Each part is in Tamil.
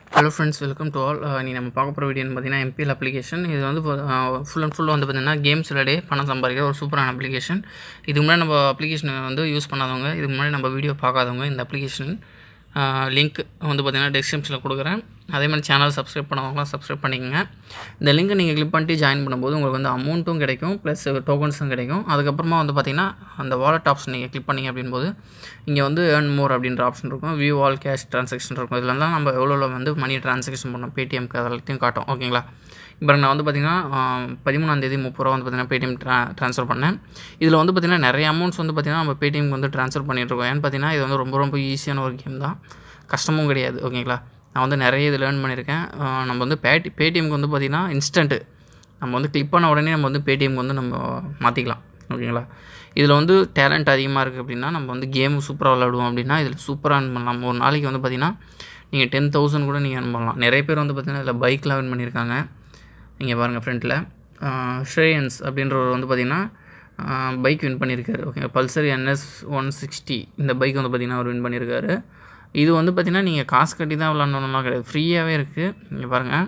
Hello friends, welcome to all. நீ நம்ம பார்க்க போகிற வீடியோன்னு பார்த்தீங்கன்னா எம்பிஎல் அப்ளிகேஷன். இது வந்து ஃபுல் அண்ட் ஃபுல் வந்து பார்த்தீங்கன்னா கேம்ஸ் விளையாடி பணம் சம்பாதிக்கிற ஒரு சூப்பரான அப்ளிகேஷன். இதுக்கு முன்னாடி நம்ம அப்ளிகேஷனை வந்து யூஸ் பண்ணாதவங்க, இதுக்கு முன்னாடி நம்ம வீடியோ பார்க்காதவங்க இந்த அப்ளிகேஷன் லிங்க் வந்து பார்த்திங்கன்னா டிஸ்கிரிப்ஷனில் கொடுக்குறேன். அதே மாதிரி சேனல் சப்ஸ்கிரைப் பண்ணவங்களாம் சப்ஸ்கிரைப் பண்ணிக்கோங்க. இந்த லிங்க்கை நீங்கள் கிளிக் பண்ணிட்டு ஜாயின் பண்ணும்போது உங்களுக்கு வந்து அமௌண்ட்டும் கிடைக்கும், ப்ளஸ் டோக்கன்ஸும் கிடைக்கும். அதுக்கப்புறமா வந்து பார்த்திங்கன்னா அந்த வாலெட் ஆப்ஷன் நீங்கள் கிளிக் பண்ணிங்க அப்படின்போது இங்கே வந்து ஏர்ன் மோர் அப்படின்ற ஆப்ஷன் இருக்கும், வியூ ஆல் கேஷ் ட்ரான்சாக்ஷன் இருக்கும். இதில் தான் நம்ம எவ்வளோ வந்து மணி ட்ரான்சாக்ஷன் பண்ணோம் பேடிஎம்க்கு அதெல்லாத்தையும் காட்டும். ஓகேங்களா? இப்போ நான் வந்து பார்த்திங்கன்னா 13ஆம் தேதி 30 ரூபா வந்து பார்த்திங்கன்னா பேடிஎம் ட்ரான்ஸ்ஃபர் பண்ணேன். இதில் வந்து பார்த்திங்கன்னா நிறைய அமௌண்ட்ஸ் வந்து பார்த்திங்கன்னா நம்ம பேடிஎம்க்கு வந்து ட்ரான்ஸ்ஃபர் பண்ணிகிட்ருக்கோம். ஏன்னு பார்த்திங்கன்னா இது வந்து ரொம்ப ஈஸியான ஒரு கேம் தான், கஷ்டமும் கிடையாது. ஓகேங்களா? நான் வந்து நிறைய இது லேர்ன் பண்ணியிருக்கேன். நம்ம வந்து பேடிஎம்க்கு வந்து பார்த்திங்கன்னா இன்ஸ்டன்ட்டு நம்ம வந்து கிளிக் பண்ண உடனே நம்ம வந்து பேடிஎம்க்கு வந்து நம்ம மாற்றிக்கலாம். ஓகேங்களா? இதில் வந்து டேலண்ட் அதிகமாக இருக்குது அப்படின்னா நம்ம வந்து கேமு சூப்பராக விளையாடுவோம் அப்படின்னா இதில் சூப்பராக earn பண்ணலாம். ஒரு நாளைக்கு வந்து பார்த்திங்கன்னா நீங்கள் 10,000 கூட நீங்கள் earn பண்ணலாம். நிறைய பேர் வந்து பார்த்திங்கன்னா இதில் பைக்லாம் earn பண்ணியிருக்காங்க. நீங்கள் பாருங்கள் ஃப்ரண்ட்டில் ஷ்ரேயன்ஸ் அப்படின்றவர் வந்து பார்த்திங்கன்னா பைக் வின் பண்ணியிருக்காரு. ஓகே, பல்சர் NS 160 இந்த பைக் வந்து பார்த்திங்கன்னா அவர் வின் பண்ணியிருக்காரு. இது வந்து பார்த்திங்கன்னா நீங்கள் காசு கட்டி தான் விளாட்ணுன்னா கிடையாது, ஃப்ரீயாகவே இருக்குது. நீங்கள் பாருங்கள்,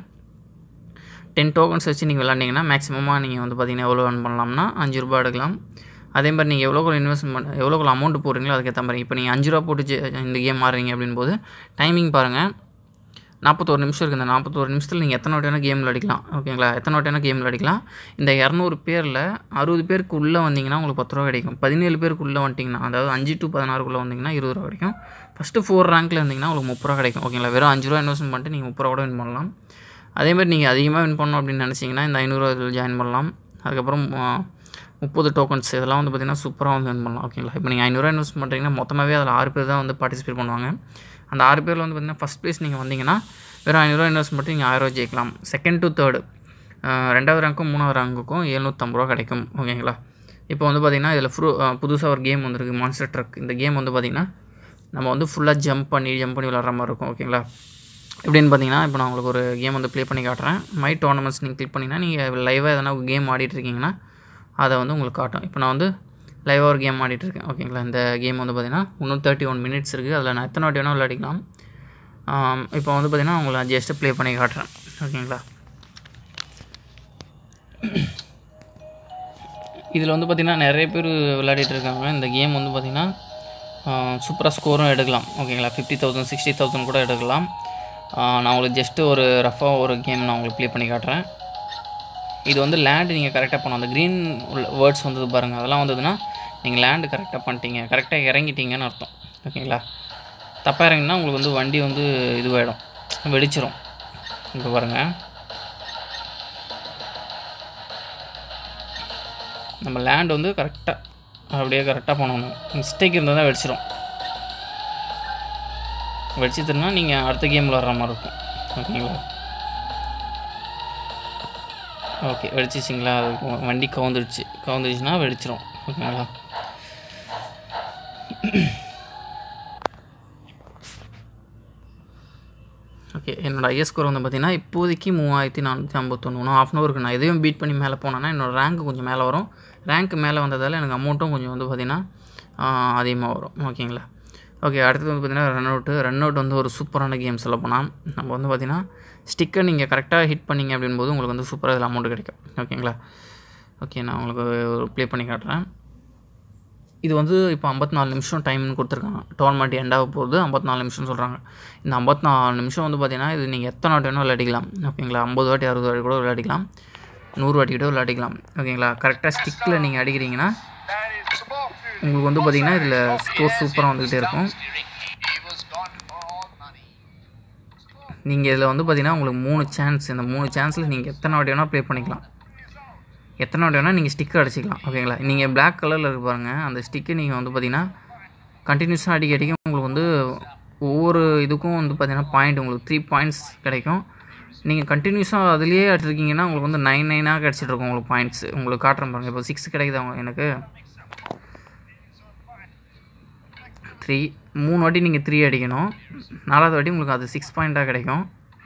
10 டோக்கன்ஸ் வச்சு நீங்கள் விளாண்டிங்கன்னா மேக்ஸிமமாக நீங்கள் வந்து பார்த்திங்கன்னா எவ்வளோ earn பண்ணலாம்னா 5 ரூபா எடுக்கலாம். அதே மாதிரி நீங்கள் எவ்வளோக்குள்ள இன்வெஸ்ட்மெண்ட் எவ்வளோக்குள்ள அமௌண்ட் போடுறீங்களோ அதுக்கேற்ற மாதிரி. இப்போ நீங்கள் 5 ரூபா போட்டு இந்த கேம் ஆடுறீங்க அப்படின்போது டைமிங் பாருங்கள், 41 நிமிஷம் இருக்குது. இந்த 41 நிமிஷத்தில் நீங்கள் எத்தனை வாட்டி வேணால் கேம் விளையாடிக்கலாம். ஓகேங்களா? எத்தனை வாட்டி வேணால் கேம் விளையாடிக்கலாம். இந்த 200 பேரில் 60 பேருக்கு உள்ளே வந்தீங்கன்னா உங்களுக்கு 10 ரூபா கிடைக்கும். 17 பேருக்கு உள்ளே வந்துட்டிங்கன்னா, அதாவது 5 to 16 வந்தீங்கன்னா 20 ரூபா கிடைக்கும். ஃபஸ்ட்டு 4 ரேங்க்கில் இருந்தீங்கன்னா உங்களுக்கு 30 ரூபா கிடைக்கும். ஓகேங்களா? வெறும் 5 ரூபா இன்வெஸ்ட்மெண்ட் பண்ணிட்டு நீங்கள் 30 ரூபா கூட வின் பண்ணலாம். அதேமாதிரி நீங்கள் அதிகமாக வின் பண்ணணும் அப்படின்னு நினச்சிங்கன்னா இந்த 500 ரூபா இதில் ஜாயின் பண்ணலாம். அதுக்கப்புறம் 30 டோக்கன்ஸ் இதெல்லாம் வந்து பார்த்திங்கன்னா சூப்பராக வந்து வின் பண்ணலாம். ஓகேங்களா? இப்போ நீங்கள் 500 ரூபா இன்வெஸ்ட் பண்ணுறீங்கன்னா மொத்தமாகவே அதில் 6 பேர் தான் வந்து பார்ட்டிசிபேட் பண்ணுவாங்க. அந்த 6 பேரில் வந்து பார்த்திங்கன்னா ஃபஸ்ட் ப்ளேஸ் நீங்கள் வந்தீங்கன்னா வெறும் 500 ரூபா இன்வெஸ்ட் பண்ணிட்டு நீங்கள் 1000 ரூபா ஜெயிக்கலாம். செகண்ட் டு தேர்டு, 2வது ரேங்க்கும் 3வது ரேங்க்குக்கும் 750 ரூபா கிடைக்கும். ஓகேங்களா? இப்போ வந்து பார்த்திங்கன்னா இதில் புதுசாக ஒரு கேம் வந்துருக்கு, மான்ஸ்டர் ட்ரக். இந்த கேம் வந்து பார்த்திங்கன்னா நம்ம வந்து ஃபுல்லாக ஜம்ப் பண்ணி விளாட்ற மாதிரி இருக்கும். ஓகேங்களா? எப்படின்னு பார்த்தீங்கன்னா இப்போ நான் உங்களுக்கு ஒரு கேம் வந்து ப்ளே பண்ணி காட்டுறேன். மை டோர்னமெண்ட்ஸ் நீங்கள் கிளிக் பண்ணிங்கன்னா நீங்கள் லைவாக எதனா ஒரு கேம் ஆடிட்டுருக்கீங்கன்னா அதை வந்து உங்களுக்கு காட்டும். இப்போ நான் வந்து லைவாக ஒரு கேம் ஆடிட்டுருக்கேன். ஓகேங்களா? இந்த கேம் வந்து பார்த்திங்கன்னா இன்னும் 31 மினிட்ஸ் இருக்குது. அதில் நான் எத்தனை வாட்டி வேணால் விளையாடிக்கலாம். இப்போ வந்து பார்த்திங்கன்னா உங்களை ஜஸ்ட்டு ப்ளே பண்ணி காட்டுறேன். ஓகேங்களா? இதில் வந்து பார்த்திங்கன்னா நிறைய பேர் விளையாடிட்டு இருக்காங்க. இந்த கேம் வந்து பார்த்திங்கன்னா சூப்பராக ஸ்கோரும் எடுக்கலாம். ஓகேங்களா? 50,000 60,000 கூட எடுக்கலாம். நான் உங்களுக்கு ஜஸ்ட்டு ஒரு ரஃபாக ஒரு கேம் நான் உங்களுக்கு ப்ளே பண்ணி காட்டுறேன். இது வந்து லேண்டு நீங்கள் கரெக்டாக பண்ணணும். அந்த க்ரீன் வேர்ட்ஸ் வந்தது பாருங்கள், அதெல்லாம் வந்ததுன்னா நீங்கள் லேண்டு கரெக்டாக பண்ணிட்டீங்க, கரெக்டாக இறங்கிட்டீங்கன்னு அர்த்தம். ஓகேங்களா? தப்பாக இறங்கினா உங்களுக்கு வந்து வண்டி வந்து இதுவாகிடும், வெடிச்சிரும். இப்போ பாருங்கள், நம்ம லேண்டு வந்து கரெக்டாக அப்படியே கரெக்டாக பண்ணணும். மிஸ்டேக் இருந்தால் தான் வெடிச்சிரும். வெடிச்சிட்டுனா நீங்கள் அடுத்த கேமில் வர்ற மாதிரி இருக்கும். ஓகேங்களா? ஓகே, வெடிச்சிச்சிங்களா? அது வண்டி கவுந்துடுச்சுன்னா வெடிச்சிரும். ஓகேங்களா? ஓகே, என்னோடய ஐஎஸ் ஸ்கோர் வந்து பார்த்திங்கன்னா இப்போதைக்கு 3451. ஆஃப் அன் ஹவருக்கு நான் எதையும் பீட் பண்ணி மேலே போனேன்னா என்னோடய ரேங்க்கு கொஞ்சம் மேலே வரும். ரேங்க்கு மேலே வந்ததால் எனக்கு அமௌண்ட்டும் கொஞ்சம் வந்து பார்த்திங்கன்னா அதிகமாக வரும். ஓகேங்களா? ஓகே, அடுத்தது வந்து பார்த்திங்கன்னா ரன் அவுட் வந்து ஒரு சூப்பரான கேம் சொல்ல போனால். நம்ம வந்து பார்த்திங்கன்னா ஸ்டிக்கை நீங்கள் கரெக்டாக ஹிட் பண்ணிங்க அப்படின்போது உங்களுக்கு வந்து சூப்பராக இதில் அமௌண்ட் கிடைக்கும். ஓகேங்களா? ஓகே, நான் உங்களுக்கு ப்ளே பண்ணி காட்டுறேன். இது வந்து இப்போ 54 நிமிஷம் டைம்னு கொடுத்துருக்காங்க. டோர்னமெண்ட் எண்டாக போகுது, 54 நிமிஷம்னு சொல்கிறாங்க. இந்த 54 நிமிஷம் வந்து பார்த்திங்கன்னா இது நீங்கள் எத்தனை வாட்டி வேணால் விளையாடிக்கலாம். ஓகேங்களா? 50 வாட்டி 60 வாட்டி கூட விளையாடிக்கலாம், 100 வாட்டி கூட விளையாடிக்கலாம். ஓகேங்களா? கரெக்டாக ஸ்டிக்கில் நீங்கள் அடிக்கிறீங்கன்னா உங்களுக்கு வந்து பார்த்திங்கன்னா இதில் ஸ்கோர் சூப்பராக வந்துக்கிட்டே இருக்கும். நீங்கள் இதில் வந்து பார்த்திங்கன்னா உங்களுக்கு 3 சான்ஸ், இந்த 3 சான்ஸில் நீங்கள் எத்தனை வாட்டி வேணால் ப்ளே பண்ணிக்கலாம், எத்தனை வாட்டி வேணால் நீங்கள் ஸ்டிக்கை அடிச்சிக்கலாம். ஓகேங்களா? நீங்கள் பிளாக் கலரில் இருக்கு பாருங்கள், அந்த ஸ்டிக்கை நீங்கள் வந்து பார்த்திங்கன்னா கண்டினியூஸாக அடிக்க உங்களுக்கு வந்து ஒவ்வொரு இதுக்கும் வந்து பார்த்திங்கன்னா பாயிண்ட் உங்களுக்கு 3 பாயிண்ட்ஸ் கிடைக்கும். நீங்கள் கண்டினியூஸாக அதிலேயே அடிச்சிருக்கீங்கன்னா உங்களுக்கு வந்து 9 கிடச்சிட்ருக்கும் உங்களுக்கு பாயிண்ட்ஸ். உங்களுக்கு காட்டுறேன் பாருங்கள். இப்போ 6 கிடைக்குது எனக்கு 3 வாட்டி நீங்கள் 3 அடிக்கணும். 4வது வாட்டி உங்களுக்கு அது 6 பாயிண்ட்டாக கிடைக்கும்.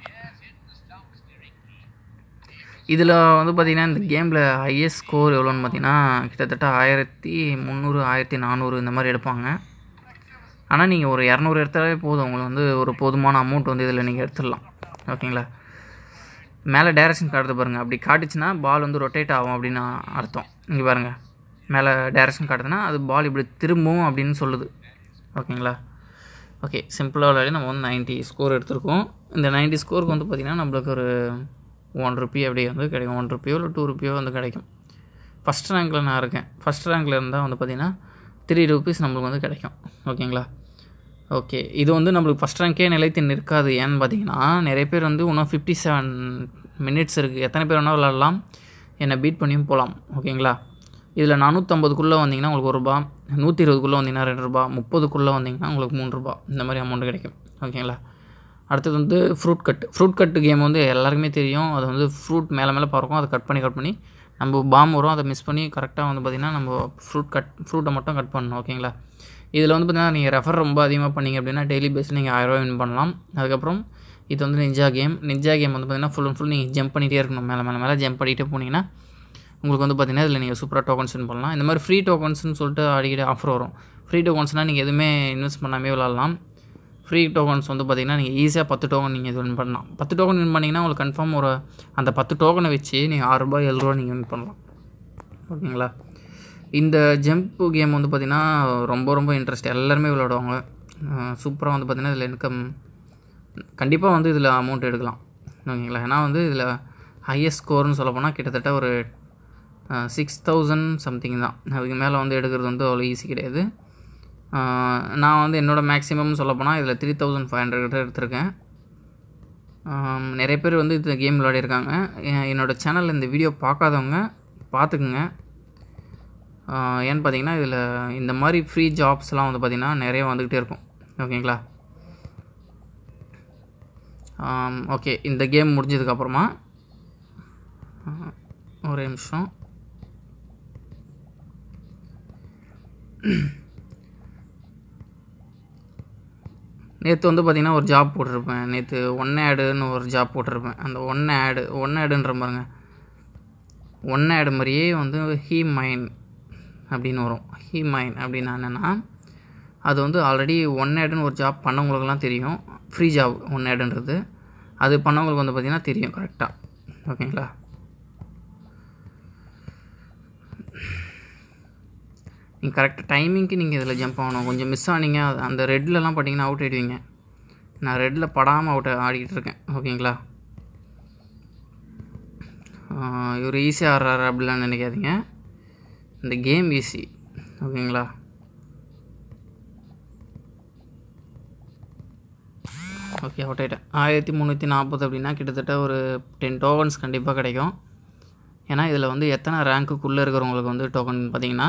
இதில் வந்து பார்த்திங்கன்னா இந்த கேமில் ஹையஸ்ட் ஸ்கோர் எவ்வளோன்னு பார்த்திங்கன்னா கிட்டத்தட்ட 1300 1400 இந்த மாதிரி எடுப்பாங்க. ஆனால் நீங்கள் ஒரு 200 எடுத்தாலே போதும், உங்களுக்கு வந்து ஒரு போதுமான அமௌண்ட் வந்து இதில் நீங்கள் எடுத்துடலாம். ஓகேங்களா. மேலே டைரக்ஷன் காட்டுறது பாருங்கள், அப்படி காட்டுச்சுன்னா பால் வந்து ரொட்டேட் ஆகும் அப்படின்னு அர்த்தம். இங்கே பாருங்கள், மேலே டைரக்ஷன் காட்டுதுன்னா அது பால் இப்படி திரும்பவும் அப்படின்னு சொல்லுது. ஓகேங்களா. ஓகே, சிம்பிளாக விளையாடி நம்ம வந்து 90 ஸ்கோர் எடுத்திருக்கோம். இந்த 90 ஸ்கோருக்கு வந்து பார்த்திங்கன்னா நம்மளுக்கு ஒரு 1 ரூபி அப்படியே வந்து கிடைக்கும். 1 ரூபியோ இல்லை 2 ரூபியோ வந்து கிடைக்கும். ஃபஸ்ட் ரேங்கில் நான் இருக்கேன். ஃபஸ்ட் ரேங்கில் இருந்தால் வந்து பார்த்திங்கன்னா 3 ரூபீஸ் நம்மளுக்கு வந்து கிடைக்கும். ஓகேங்களா. ஓகே, இது வந்து நம்மளுக்கு ஃபஸ்ட் ரேங்க்கே நிலைத்து நிற்காது. ஏன்னு பார்த்தீங்கன்னா நிறைய பேர் வந்து இன்னும் 57 மினிட்ஸ் இருக்குது, எத்தனை பேர் வேணால் விளாட்லாம், என்னை பீட் பண்ணியும் போகலாம். ஓகேங்களா. இதில் 450க்குள்ளே வந்தீங்கன்னா உங்களுக்கு 1 ரூபா, 120க்குள்ளே வந்தீங்கன்னா 2 ரூபா, 30க்குள்ளே வந்தீங்கன்னா உங்களுக்கு 3 ரூபா, இந்த மாதிரி அமௌண்ட் கிடைக்கும். ஓகேங்களா. அடுத்தது வந்து ஃப்ரூட் கட்டு கேம் வந்து எல்லாருக்குமே தெரியும். அது வந்து ஃப்ரூட் மேலே பறக்கும், அதை கட் பண்ணி நம்ம பாம் வரும், அதை மிஸ் பண்ணி கரெக்டாக வந்து பார்த்திங்கன்னா நம்ம ஃப்ரூட்டை மட்டும் கட் பண்ணணும். ஓகேங்களா. இதில் வந்து பார்த்திங்கன்னா நீங்கள் ரெஃபர் ரொம்ப அதிகமாக பண்ணிங்க அப்படின்னா டெய்லி பேஸில் நீங்கள் 1000 ரூபா வின் பண்ணலாம். அதுக்கப்புறம் இது வந்து நிஞ்சா கேம் வந்து பார்த்திங்கன்னா ஃபுல் அண்ட் ஃபுல் நீங்கள் ஜம்ப் பண்ணிகிட்டே இருக்கணும். மேலே ஜம்ப் பண்ணிகிட்டே போனீங்கன்னா உங்களுக்கு வந்து பார்த்திங்கன்னா இதில் நீங்கள் சூப்பராக டோக்கன்ஸ் வின் பண்ணலாம். இந்த மாதிரி ஃப்ரீ டோக்கன்ஸ்னு சொல்லிட்டு அடிக்கடி ஆஃபர் வரும். ஃப்ரீ டோக்கன்ஸ்னால் நீங்கள் எதுவுமே இன்வெஸ்ட் பண்ணாமே விளாட்லாம். ஃப்ரீ டோக்கன்ஸ் வந்து பார்த்திங்கன்னா நீங்கள் ஈஸியாக 10 டோக்கன் நீங்கள் இது வின் பண்ணலாம். 10 டோக்கன் வின் பண்ணிங்கன்னா உங்களுக்கு கன்ஃபார்ம் அந்த 10 டோக்கனை வச்சு நீங்கள் 6 ரூபா 7 ரூபா நீங்கள் வின் பண்ணலாம். ஓகேங்களா. இந்த ஜம்ப்பு கேம் வந்து பார்த்திங்கன்னா ரொம்ப இன்ட்ரெஸ்ட், எல்லாருமே விளையாடுவாங்க. சூப்பராக வந்து பார்த்திங்கன்னா இதில் இன்கம் கண்டிப்பாக வந்து இதில் அமௌண்ட் எடுக்கலாம். ஓகேங்களா. ஏன்னா வந்து இதில் ஹையஸ்ட் ஸ்கோர்னு சொல்ல போனால் கிட்டத்தட்ட ஒரு 6000 சம்திங் தான். அதுக்கு மேலே வந்து எடுக்கிறது வந்து அவ்வளோ ஈஸி கிடையாது. நான் வந்து என்னோடய மேக்ஸிமம் சொல்ல போனால் இதில் 3500 கிட்ட எடுத்திருக்கேன். நிறைய பேர் வந்து இந்த கேம் விளையாடிருக்காங்க. என்னோடய சேனலில் இந்த வீடியோ பார்க்காதவங்க பார்த்துக்குங்க. ஏன்னு பார்த்தீங்கன்னா இதில் இந்த மாதிரி ஃப்ரீ ஜாப்ஸ்லாம் வந்து பார்த்திங்கன்னா நிறைய வந்துக்கிட்டே இருக்கும். ஓகேங்களா. ஓகே, இந்த கேம் முடிஞ்சதுக்கப்புறமா ஒரே நிமிஷம், நேற்று வந்து பார்த்திங்கன்னா ஒரு ஜாப் போட்டிருப்பேன். நேற்று ஒன் ஆடுன்னு ஒரு ஜாப் போட்டிருப்பேன். அந்த ஒன் ஆடுன்ற பாருங்க, ஒன் ஆடு மாதிரியே வந்து ஹீ மைன் அப்படின்னு வரும். ஹீ மைன் அப்படின்னா என்னென்னா அது வந்து ஆல்ரெடி ஒன் ஆடுன்னு ஒரு ஜாப் பண்ணவங்களுக்குலாம் தெரியும். ஃப்ரீ ஜாப் ஒன் ஆடுன்றது அது பண்ணவங்களுக்கு வந்து பார்த்திங்கன்னா தெரியும் கரெக்டாக. ஓகேங்களா. நீங்கள் கரெக்டாக டைமிங்க்கு நீங்கள் இதில் ஜம்ப் ஆகணும். கொஞ்சம் மிஸ் ஆனீங்க அந்த ரெட்லலாம் பார்த்தீங்கன்னா அவுட் ஆகிடுவீங்க. நான் ரெட்டில் படாமல் ஆடிக்கிட்டு இருக்கேன். ஓகேங்களா. இவர் ஈஸியாக ஆடுறாரு அப்படிலாம் நினைக்காதீங்க, இந்த கேம் ஈஸி. ஓகேங்களா. ஓகே, அவுட் ஆகிட்டேன். 1340 அப்படின்னா கிட்டத்தட்ட ஒரு 10 டோக்கன்ஸ் கண்டிப்பாக கிடைக்கும். ஏன்னா இதில் வந்து எத்தனை ரேங்க்குள்ளே இருக்கிறவங்களுக்கு வந்து டோக்கன் பார்த்திங்கன்னா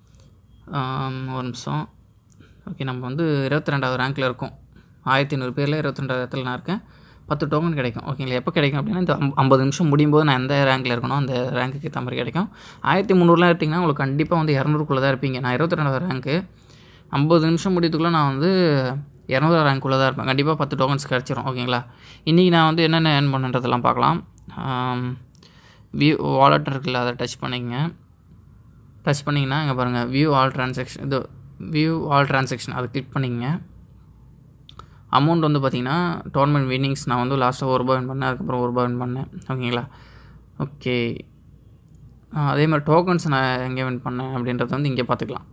ஒரு நிமிஷம். ஓகே, நம்ம வந்து 22வது ரேங்க்கில் இருக்கோம். 1500 பேரில் 22வது இடத்துல நான் இருக்கேன். 10 டோக்கன் கிடைக்கும். ஓகேங்களா. எப்போ கிடைக்கும் அப்படின்னா இந்த 50 நிமிஷம் முடியும் போது நான் எந்த ரேங்கில் இருக்கணும் அந்த ரேங்க்குக்கு ஏற்ற மாதிரி கிடைக்கும். 1300 எடுத்திங்கன்னா உங்களுக்கு கண்டிப்பாக வந்து 200க்குள்ளே தான் இருப்பீங்க. நான் 22வது ரேங்க்கு, 50 நிமிஷம் முடியத்துக்குள்ளே நான் வந்து 200 ரேங்க்குள்ளே தான் இருப்பேன். கண்டிப்பாக 10 டோக்கன்ஸ் கிடச்சிரும். ஓகேங்களா. இன்றைக்கி நான் வந்து என்னென்ன ஏர்ன் பண்ணுன்றதெல்லாம் பார்க்கலாம். வியூ வாலெட் இருக்குல்ல, அதை டச் பண்ணிங்கன்னா இங்கே பாருங்கள் வியூ ஆல் ட்ரான்சாக்ஷன் அதை கிளிக் பண்ணிங்க. அமௌண்ட் வந்து பார்த்திங்கன்னா டோர்னமெண்ட் வின்னிங்ஸ் நான் வந்து லாஸ்ட்டாக 1 ரூபா வின் பண்ணேன், அதுக்கப்புறம் 1 ரூபா வின் பண்ணேன். ஓகேங்களா. ஓகே, அதே மாதிரி டோக்கன்ஸ் நான் எங்கே வின் பண்ணேன் அப்படின்றத வந்து இங்கே பார்த்துக்கலாம்.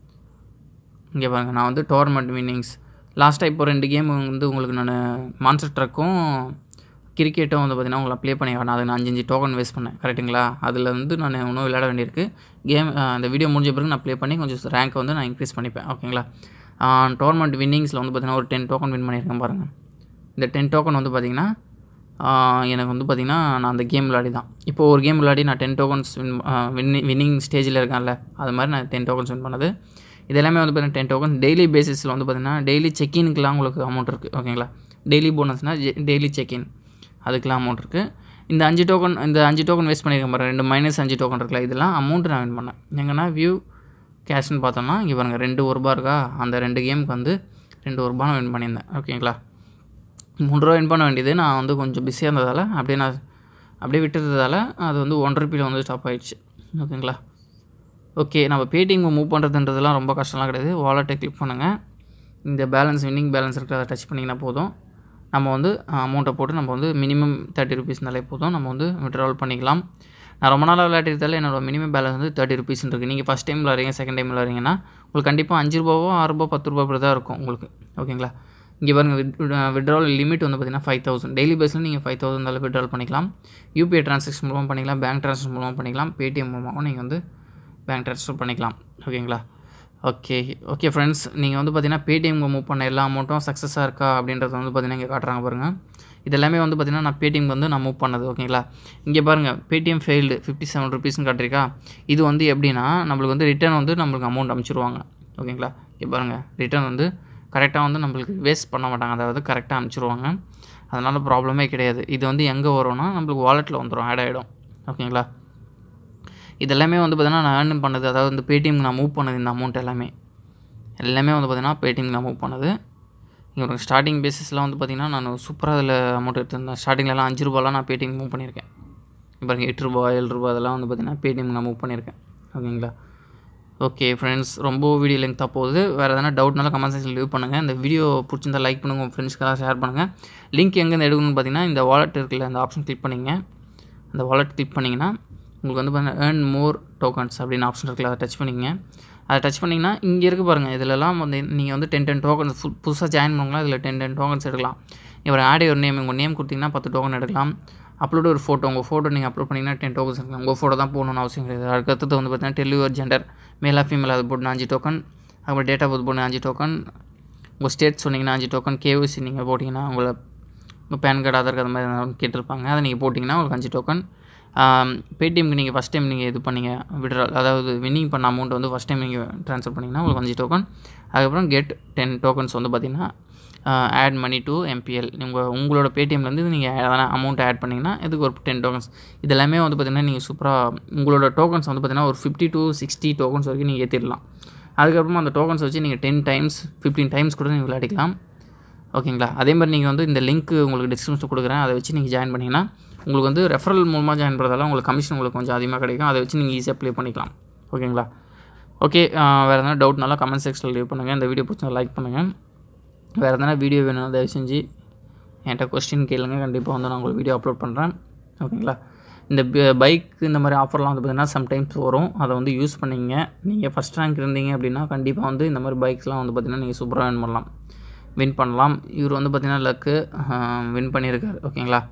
இங்கே பாருங்கள், நான் வந்து டோர்னமெண்ட் வின்னிங்ஸ் லாஸ்ட்டாக இப்போ 2 கேம் வந்து உங்களுக்கு நான் மான்ஸ்டர் ட்ரக்கும் கிரிக்கெட்டும் வந்து பார்த்திங்கன்னா உங்களை ப்ளே பண்ணி காரணம். அது நான் 5 டோக்கன் வேஸ்ட் பண்ணேன். கரெக்டுங்களா. அதில் வந்து நான் இன்னும் விளையாட வேண்டியிருக்கு. அந்த வீடியோ முடிஞ்ச பிறகு நான் ப்ளே பண்ணி கொஞ்சம் ரேங்க்கை வந்து நான் இன்க்ரீஸ் பண்ணிப்பேன். ஓகேங்களா. டோர்னமெண்ட் வின்னிங்ஸில் வந்து பார்த்திங்கன்னா ஒரு 10 டோக்கன் வின் பண்ணியிருக்கேன் பாருங்கள். இந்த 10 டோக்கன் வந்து பார்த்திங்கன்னா எனக்கு வந்து பார்த்திங்கன்னா நான் அந்த கேம் விளையாடி தான். இப்போ ஒரு கேம் விளையாடி நான் 10 டோக்கன்ஸ் வின்னிங் ஸ்டேஜில் இருக்கேன்ல, அது மாதிரி நான் 10 டோக்கன்ஸ் வின் பண்ணது. இது எல்லாமே வந்து பார்த்திங்கன்னா 10 டோக்கன் டெய்லி பேசிஸில் வந்து பார்த்திங்கன்னா டெய்லி செக்இனுக்குலாம் உங்களுக்கு அமௌண்ட் இருக்குது. ஓகேங்களா. டெய்லி போனஸ்னால் டெய்லி செக்இன் அதுக்கெலாம் அமௌண்ட் இருக்குது. இந்த 5 டோக்கன் வேஸ்ட் பண்ணியிருக்கேன் பாருங்கள். 2 -5 டோக்கன் இருக்குல்ல, இதெல்லாம் அமௌண்ட்டு நான் வின் பண்ணேன். எங்கன்னா வியூ கேஷ்னு பார்த்தோம்னா இங்கே பாருங்கள் 2 1 ரூபா இருக்கா, அந்த 2 கேமுக்கு வந்து 2 ரூபா நான் வின் பண்ணியிருந்தேன். ஓகேங்களா. 3 ரூபா வின் பண்ண வேண்டியது நான் வந்து கொஞ்சம் பிஸியாக இருந்ததால் அப்படியே விட்டுறதால அது வந்து 1 ரூபாயில் வந்து ஸ்டாப் ஆகிடுச்சு. ஓகேங்களா. ஓகே, நம்ம பேடிஎம் மூவ் பண்ணுறதுன்றதுலாம் ரொம்ப கஷ்டம்லாம் கிடையாது. வாலெட்டை கிளிக் பண்ணுங்கள். இந்த வின்னிங் பேலன்ஸ் இருக்கிற அதை டச் பண்ணிங்கன்னா போதும். நம்ம வந்து அமௌண்ட்டை போட்டு நம்ம வந்து மினிமம் 30 ருபீஸ்னாலே போதும், நம்ம வந்து வித்ட்ராவல் பண்ணிக்கலாம். நான் ரொம்ப நாளாக விளையாட்டிருந்தாலும் என்னோடய மினிமம் பேலன்ஸ் வந்து 30 ருபீஸ்ன்னு இருக்குது. நீங்கள் ஃபஸ்ட் டைம் விளாட்றீங்க, செகண்ட் டைம் விளாட்றீங்கன்னா உங்களுக்கு கண்டிப்பாக 5 ரூபாவோ 6 ரூபா 10 ரூபா இப்படி தான் இருக்கும் உங்களுக்கு. ஓகேங்களா? இங்கே பாருங்கள், வித்ட்ராவல் லிமிட் வந்து பார்த்திங்கன்னா 5000. டெய்லி பேஸில் நீங்கள் 5000 இருந்தாலும் வித்ட்ராவல் பண்ணிக்கலாம். யூபிஐ ட்ரான்சாக்ஷன் மூலமாக பண்ணிக்கலாம், பேங்க் ட்ரான்சாக்ஷன் மூலமாக பண்ணிக்கலாம், பேடிஎம் மூலமாகவும் நீங்கள் வந்து பேங்க் ட்ரான்ஸ்ஃபர் பண்ணிக்கலாம். ஓகேங்களா? ஓகே ஃப்ரெண்ட்ஸ், நீங்கள் வந்து பார்த்தீங்கன்னா பேடிஎம்க்கு மூவ் பண்ண எல்லா அமௌண்ட்டும் சக்ஸஸாக இருக்கா அப்படின்றத வந்து பார்த்தீங்கன்னா இங்கே காட்டுறாங்க பாருங்கள். இதெல்லாமே வந்து பார்த்தீங்கன்னா நான் பேடிஎம்க்கு வந்து நான் மூவ் பண்ணது. ஓகேங்களா? இங்கே பாருங்கள், பேடிஎம் ஃபெயில்டு 57 ருபீஸ்னு காட்டிருக்கா. இது வந்து எப்படின்னா நம்மளுக்கு வந்து ரிட்டர்ன் வந்து நம்மளுக்கு அமௌண்ட் அனுப்பிச்சிடுவாங்க. ஓகேங்களா? இங்கே பாருங்கள், ரிட்டர்ன் வந்து கரெக்டாக வந்து நம்மளுக்கு வேஸ்ட் பண்ண மாட்டாங்க, அதாவது கரெக்டாக அனுப்பிச்சிடுவாங்க. அதனால் ப்ராப்ளமே கிடையாது. இது வந்து எங்கே வரும்னா நம்மளுக்கு வாலெட்டில் வந்துடும், ஆட் ஆகிடும். ஓகேங்களா? இதெல்லாமே வந்து பார்த்தீங்கன்னா நான் ஏர்ன் பண்ணது, அதாவது வந்து பேடிஎம்க்கு நான் மூவ் பண்ணது. இந்த அமௌண்ட் எல்லாமே வந்து பார்த்தீங்கன்னா பேடிஎம்க்கு நான் மூவ் பண்ணது. இங்கே ஸ்டார்டிங் பேசிஸில் வந்து பார்த்திங்கன்னா நான் சூப்பராக அதில் அமௌண்ட் எடுத்திருந்தேன். ஸ்டார்டிங்லலாம் 5 ரூபாலாம் நான் பேடிஎம் மூவ் பண்ணியிருக்கேன். இப்போ 8 ரூபா 7 ரூபா அதெல்லாம் வந்து பார்த்திங்கன்னா பேடிஎம் நான் மூவ் பண்ணியிருக்கேன். ஓகேங்களா? ஓகே ஃப்ரெண்ட்ஸ், ரொம்ப வீடியோ லெங்க்தாக போகுது. வேறு எதனா டவுட்னாலும் கமெண்ட் செக்ஷனில் லீவ் பண்ணுங்கள். இந்த வீடியோ பிடிச்சிருந்தா லைக் பண்ணுங்கள், உங்கள் ஃப்ரெண்ட்ஸ்க்கெல்லாம் ஷேர் பண்ணுங்கள். லிங்க் எங்கேருந்து எடுக்கணும்னு பார்த்தீங்கன்னா இந்த வாலெட் இருக்குல்ல, அந்த ஆப்ஷன் கிளிக் பண்ணிங்க. அந்த வாலெட் கிளிக் பண்ணிங்கன்னா உங்களுக்கு வந்து பார்த்தீங்கன்னா ஏர்ன் மோர் டோக்கன்ஸ் அப்படின்னு ஆப்ஷன் இருக்குல்ல, அதை டச் பண்ணிங்க. அதை டச் பண்ணிங்கன்னா இங்கே இருக்குது பாருங்கள், இதிலலாம் வந்து நீங்கள் வந்து 10 டோக்கன்ஸ் புதுசாக ஜாயின் பண்ணுங்களா, இதில் 10 டோக்கன்ஸ் எடுக்கலாம். இவர் ஆட் ஒரு நேம், உங்கள் நேம் கொடுத்தீங்கன்னா 10 டோக்கன் எடுக்கலாம். அப்லோடு ஒரு ஃபோட்டோ, உங்கள் ஃபோட்டோ நீங்கள் அப்லோட் பண்ணிங்கன்னா 10 டோக்கன்ஸ் எடுக்கலாம். உங்கள் ஃபோட்டோ தான் போகணுன்னு அவசியம் கிடையாது. அதுக்கடுத்து வந்து பார்த்தீங்கன்னா டெல் யுவர் ஜெண்டர், மேலாக ஃபீமேல், அது போட்டு 5 டோக்கன். அப்புறம் டேட் ஆஃப் பர்த் போட்டு 5 டோக்கன். உங்கள் ஸ்டேட் சொன்னீங்கன்னா 5 டோக்கன். கேஒய்சி நீங்கள் போட்டிங்கன்னா உங்கள் பேன் கார்டு, ஆதார் கார்டு அந்த மாதிரி கேட்டிருப்பாங்க, அதை நீங்கள் போட்டிங்கன்னா உங்களுக்கு 5 டோக்கன். பேடிஎம்க்கு நீங்கள் ஃபஸ்ட் டைம் நீங்கள் இது பண்ணீங்க விட்ரால், அதாவது வின்னிங் பண்ண அமௌண்ட் வந்து ஃபஸ்ட் டைம் நீங்கள் ட்ரான்ஸ்ஃபர் பண்ணிங்கன்னா உங்களுக்கு 5 டோக்கன். அதுக்கப்புறம் கெட் 10 டோக்கன்ஸ் வந்து பார்த்திங்கன்னா ஆட் மணி டு எம்பிஎல். உங்களோட பேடிஎம்லேருந்து நீங்கள் எதனா அமௌண்ட் ஆட் பண்ணிங்கன்னா இதுக்கு ஒரு 10 டோக்கன்ஸ். இதெல்லாமே வந்து பார்த்திங்கன்னா நீங்கள் சூப்பராக உங்களோட டோக்கன்ஸ் வந்து பார்த்திங்கன்னா ஒரு 50 to 60 டோக்கன்ஸ் வரைக்கும் நீங்கள் ஏற்றிடலாம். அதுக்கப்புறமா அந்த டோக்கன்ஸ் வச்சு நீங்கள் 10 times 15 times கூட நீங்கள் விளையாடிக்கலாம். ஓகேங்களா? அதே மாதிரி நீங்கள் வந்து இந்த லிங்க் உங்களுக்கு டிஸ்கிரிப்ஷன் கொடுக்குறேன், அதை வச்சு நீங்கள் ஜாயின் பண்ணிங்கன்னா உங்களுக்கு வந்து ரெஃபரல் மூலமாக ஜாயின் பண்ணுறதால உங்களுக்கு கமிஷன் உங்களுக்கு கொஞ்சம் அதிகமாக கிடைக்கும். அதை வச்சு நீங்கள் ஈஸியாக ப்ளே பண்ணிக்கலாம். ஓகேங்களா? ஓகே, வேறு எதனா டவுட்னாலும் கமெண்ட் செக்ஷனில் லீவ் பண்ணுங்கள். இந்த வீடியோ பிடிச்சா லைக் பண்ணுங்கள். வேறு எதனா வீடியோ வேணும் தயவு செஞ்சு என்கிட்ட கொஸ்டின் கேளுங்க, கண்டிப்பாக வந்து நான் உங்களுக்கு வீடியோ அப்லோட் பண்ணுறேன். ஓகேங்களா? இந்த பைக் இந்த மாதிரி ஆஃபர்லாம் வந்து பார்த்திங்கன்னா சம்டைம்ஸ் வரும், அதை வந்து யூஸ் பண்ணிங்க. நீங்கள் ஃபஸ்ட் ரேங்க் இருந்தீங்க அப்படின்னா கண்டிப்பாக வந்து இந்த மாதிரி பைக்ஸ்லாம் வந்து பார்த்திங்கன்னா நீங்கள் சூப்பராக வின் பண்ணலாம். இவர் வந்து பார்த்திங்கன்னா லக்கு வின் பண்ணியிருக்காரு. ஓகேங்களா?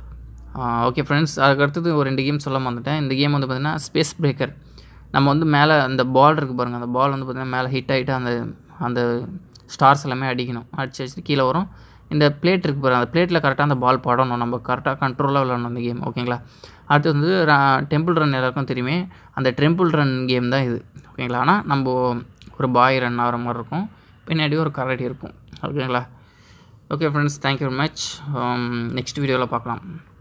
ஓகே ஃப்ரெண்ட்ஸ், அதுக்கடுத்தது ஒரு 2 கேம் சொல்ல வந்துட்டேன். இந்த கேம் வந்து பார்த்திங்கன்னா ஸ்பேஸ் பிரேக்கர். நம்ம வந்து மேலே அந்த பால் இருக்குது பாருங்கள், அந்த பால் வந்து பார்த்திங்கன்னா மேலே ஹிட் ஆகிட்டு அந்த ஸ்டார்ஸ் எல்லாமே அடிக்கணும். அடிச்சு கீழே வரும். இந்த பிளேட் இருக்குது பாருங்கள், அந்த பிளேட்டில் கரெக்டாக அந்த பால் படணும், நம்ம கரெக்டாக கண்ட்ரோலாக விளாடணும் அந்த கேம். ஓகேங்களா? அடுத்து வந்து டெம்பிள் ரன் எல்லாருக்கும் தெரியுமே, அந்த டெம்பிள் ரன் கேம் தான் இது. ஓகேங்களா? ஆனால் நம்ம ஒரு பாய் ரன் ஆகிற மாதிரி இருக்கும், பின்னாடி ஒரு கரடி இருக்கும். ஓகேங்களா? Okay friends, thank you very much. Next வீடியோவில் பார்க்கலாம்.